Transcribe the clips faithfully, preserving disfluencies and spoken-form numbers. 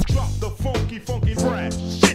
drop the funky, funky fresh shit.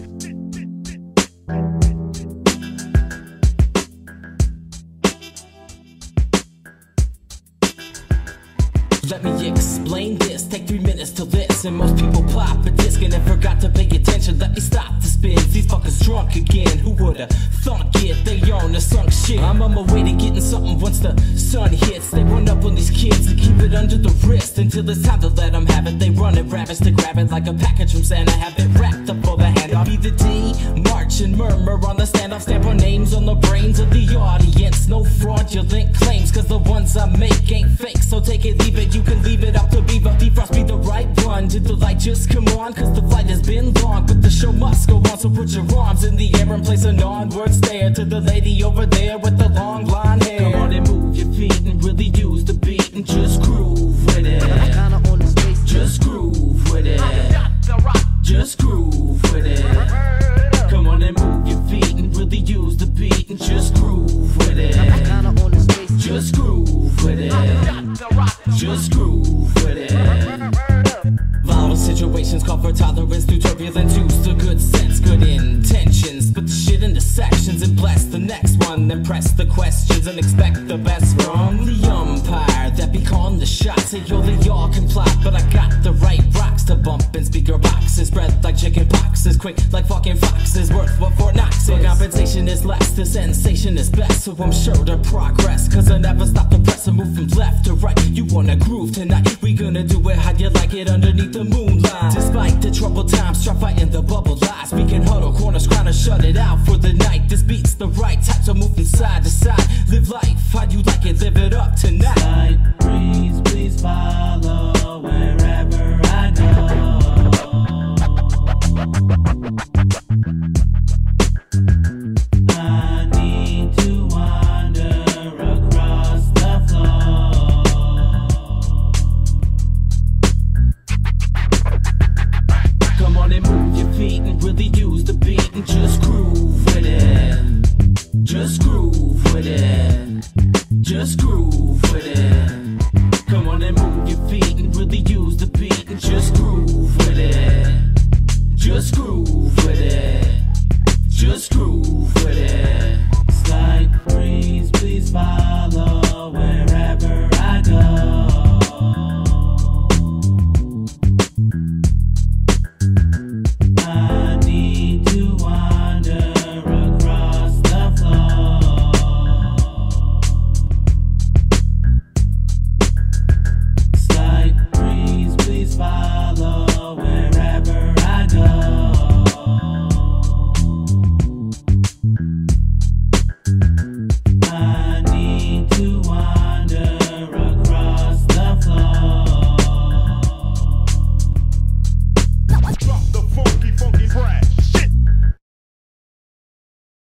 Let me explain this, take three minutes to listen. Most people pop a disc and then forgot to pay attention. Let me stop the spins, these fuckers drunk again. Who would've thunk it, they own the sunk shit. I'm on my way to getting something once the sun hits. They run up on these kids and keep it under the wrist until it's time to let them have it. They run and ravish to grab it like a package from Santa. Have it wrapped up for the hand. I'll be the D, march and murmur on the stand. I'll stamp our names on the brains of the audience. No fraudulent claims, cause the ones I make ain't fake. So take it, leave it, you can leave it up to Beaver. Defrost be the right one. Did the light just come on? Cause the flight has been long, but the show must go on. So put your arms in the air and place an onward stare to the lady over there with the long blonde hair. Come on and move your feet and really use the beat and just groove with it. Just groove with it. Just groove with it. Come on and move your feet and really use the beat and just groove with it. Just groove with it. Just groove with it. Violent situations call for tolerance through turbulence. Use the good sense, good intentions. Put the shit into sections and bless the next one. Then press the questions and expect the best from the umpire that be calling the shots. Say yo, they all can plot, but I got the right rocks to bump in speaker boxes. Spread like chicken poxes, quick like fucking foxes. Worth what Fort Knox is. So compensation is less, the sensation is best. So I'm sure to progress, cause I never stop the press and move from left to right. You wanna groove tonight, we gonna do it how you like it underneath the moonlight. Despite the troubled times, try fighting the bubble lies. We can huddle corners, trying to shut it out for the night. This beat's the right type, so move from side to side. Live life how you like it, live it up tonight. Light breeze, please follow.